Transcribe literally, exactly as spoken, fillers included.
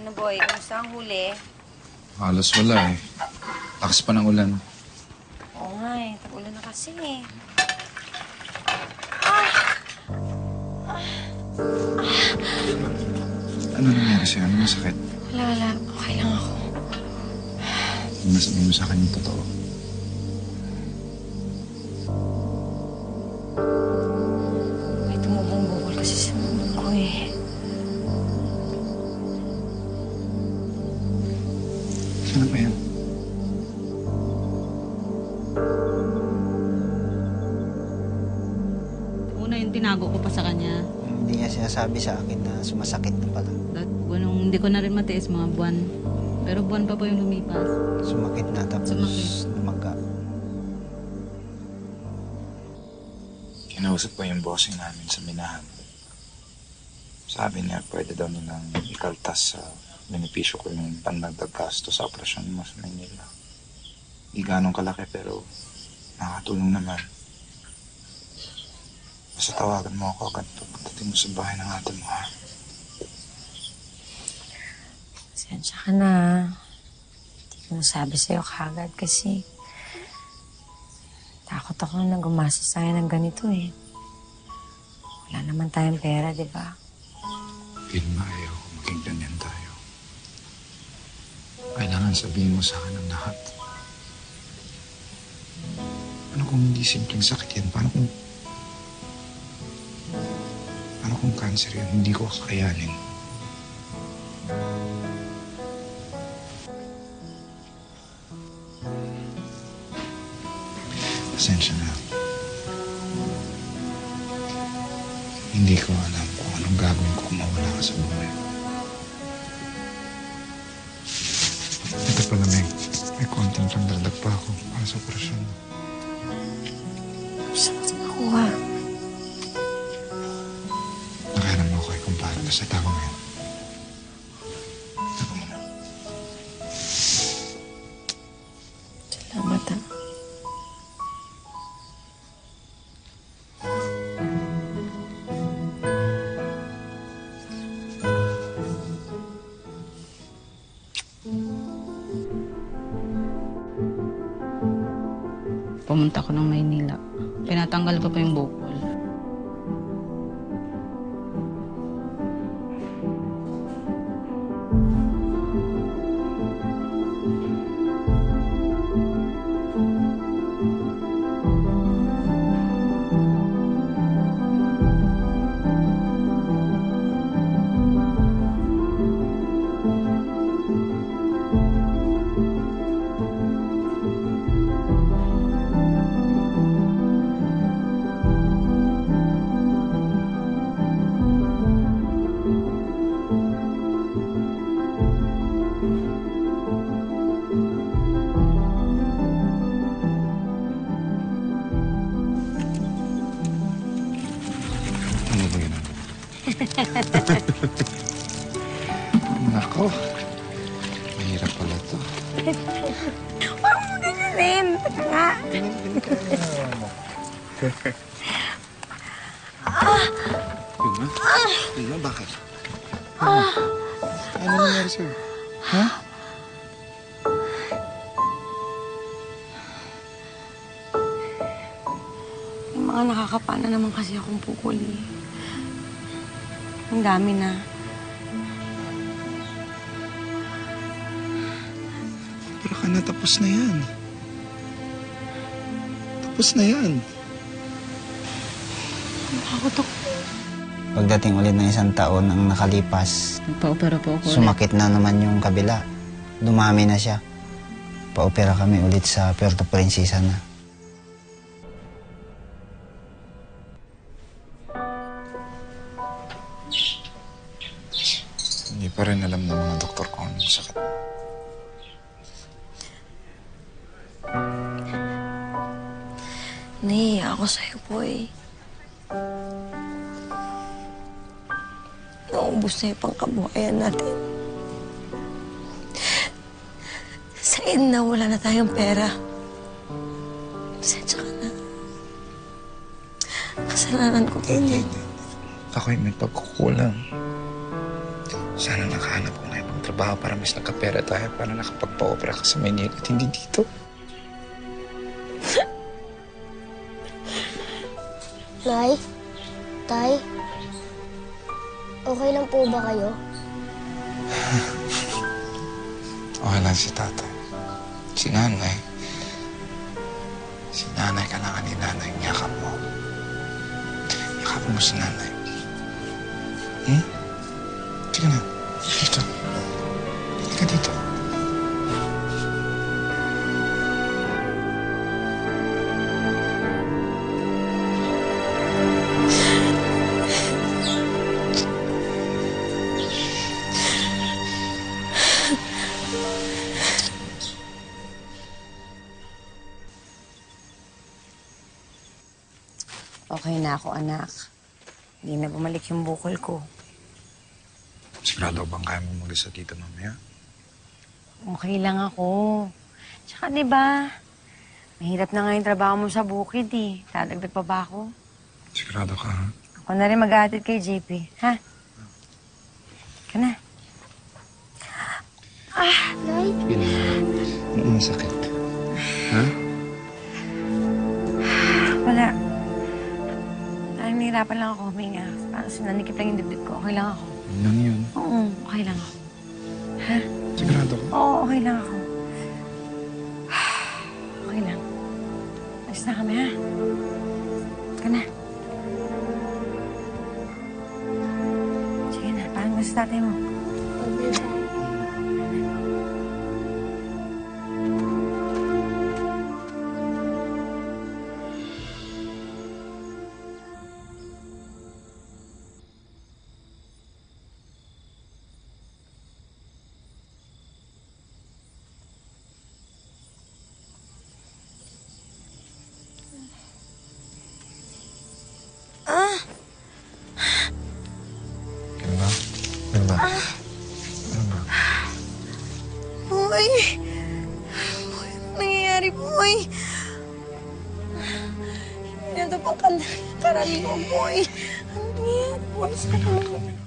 Ano boy, kumusta ang huli? Halos wala eh. Lakas pa ng ulan. Oo nga eh, tag-ulan na kasi eh. Ano nangyari sa'yo? Ano masakit? Wala, wala. Okay lang ako. Masabi mo sa akin yung totoo. May tumubong bukol kasi sa mundo ko eh. Saan ba yan? Una yung tinago ko pa sa kanya. Hindi niya sinasabi sa akin na sumasakit na pala. That, buwan, hindi ko na rin matiis mga buwan. Pero buwan pa po yung lumipas. Sumakit na tapos Sumakit. lumaga. Kinausap ko yung bossing namin sa minahan. Sabi niya, pwede daw nilang ikaltas sa benepisyo ko yung pandagdag gasto sa operasyon mo sa Manila. Di ganong kalaki pero nakakatulong naman. Basta tawagan mo ako agad pagdating mo sa bahay ng ate mo, ha? Pasensya ka na. Hindi ko nasabi sa'yo kagad kasi takot ako na gumastos tayo ng ganito eh. Wala naman tayong pera, di ba? Pilma, ayaw ko maging ganyan tayo. Kailangan sabihin mo sa akin ang lahat. Ano kung hindi simpleng sakit yan? Paano kung... Paano kung cancer yan? Hindi ko kakayanin. Pasensya na. Hindi ko alam kung anong gagawin ko kung mawala ka sa buhay. Ito pala, may, may konting pandagdag pa ako para sa operasyon mo. Saan mo ito nakuha? Nakairam mo ko ay kumpara na sa tao ngayon. Tago mo na. Salamat ah. Pumunta ko ng Maynila. Pinatanggal ko pa yung bukol. Ano ba yun? Nako. Mahirap pala to. Huwag mo ganyanin. Teka nga. Pilma? Pilma, bakit? Ano nangyari sa'yo? Ha? May mga nakakapana naman kasi akong pukol eh. Ang dami na. Pero ka na, tapos na yan. Tapos na yan. Takot ako. Pagdating ulit ng isang taon ang nakalipas, Nagpa-opera po ako. sumakit na naman yung kabila. Dumami na siya. Pa-opera kami ulit sa Puerto Princesa na. Hindi pa rin alam ng mga doktor ko anong sakit. Nahiya ako sa'yo, boy. Naubos na yung pangkabuhayan natin. Sa end na wala na tayong pera. Pasensya ka na. Kasalanan ko din eh. Ako'y may pagkukulang. Sana nakahanap ko na yung ng trabaho para mas nagkapera tayo para nakapagpa-opera ka sa Maynila at hindi dito. Nay? Tay? Okay lang po ba kayo? Okay lang si tatay. Si nanay. Si nanay, kailangan ni nanay. Yakap mo. Yakap mo si nanay. Hmm? Sige na. Dito. Halika dito. Okay na ako, anak. Hindi na bumalik yung bukol ko. Sigurado bang kaya mo mag-isa dito mamaya? Okay lang ako. Tsaka di ba, mahirap na nga yung trabaho mo sa bukid eh. Dadagdag pa ba ako? Sigurado ka, ha? Ako na rin mag-aatid kay J P, ha? Ka na. Nay? Sige na. Ano masakit? Ha? Wala. Parang nahihirapan lang ako huminga. Parang sinanikip lang yung dibdib ko. Okay lang ako. Yun lang yun. Oo, okay lang ako. Ha? Sigurado ka? Oo, okay lang ako. Okay lang. Alis na kami, ha? Ka na. Sige na, parang gusto tatay mo. Okay, bye. Ano ba? Ano ba? Ano ba? Boy! Boy, anong nangyayari, boy? Hindi na ito pang karaniwan, boy. Ano nangyayari, boy? Uminom at uminom.